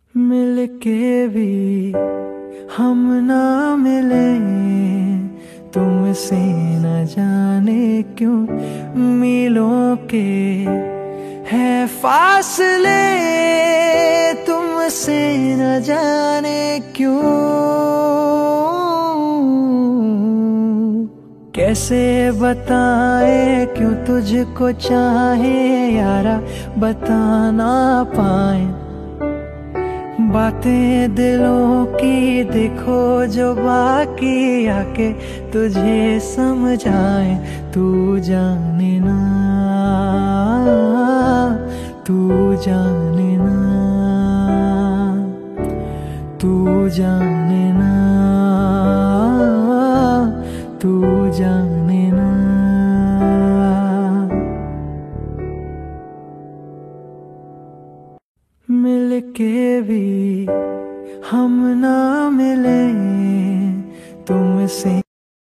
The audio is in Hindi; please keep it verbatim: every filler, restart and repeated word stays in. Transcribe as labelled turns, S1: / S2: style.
S1: मिलके भी हम ना मिले, तुमसे न जाने क्यों मीलों के है फासले, तुमसे न जाने क्यों। कैसे बताए क्यों तुझको चाहे यारा, बता ना पाए बातें दिलों की, देखो जो बाकी आके तुझे समझाए। तू जाने ना, तू जाने ना, तू जाने ना, तू जाने ना। मिलके भी हम ना मिले, तुमसे